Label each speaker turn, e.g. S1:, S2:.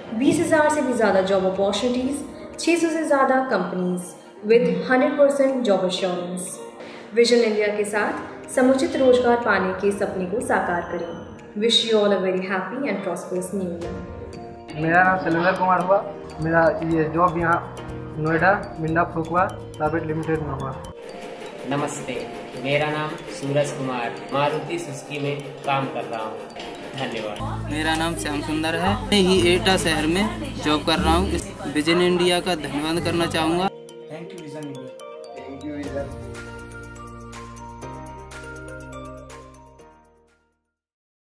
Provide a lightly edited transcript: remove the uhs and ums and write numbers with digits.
S1: 20,000 से भी ज़्यादा जॉब अपॉर्चुनिटीज़, 600 से ज़्यादा companies with 100% job assurance. Vision India के साथ समुचित रोजगार पाने के सपने को साकार करें। Wish you all a very happy and prosperous new year.
S2: मेरा नाम शैलेंद्र कुमार हुआ। मेरा ये जॉब यहाँ Noida Minda Furukawa private limited में हुआ।
S3: नमस्ते, मेरा नाम सूरज कुमार मारुति सुजुकी में काम कर रहा हूँ। धन्यवाद।
S4: मेरा नाम श्याम सुंदर है। मैं ही एटा शहर में जॉब कर रहा हूँ। विजन इंडिया का धन्यवाद करना चाहूँगा।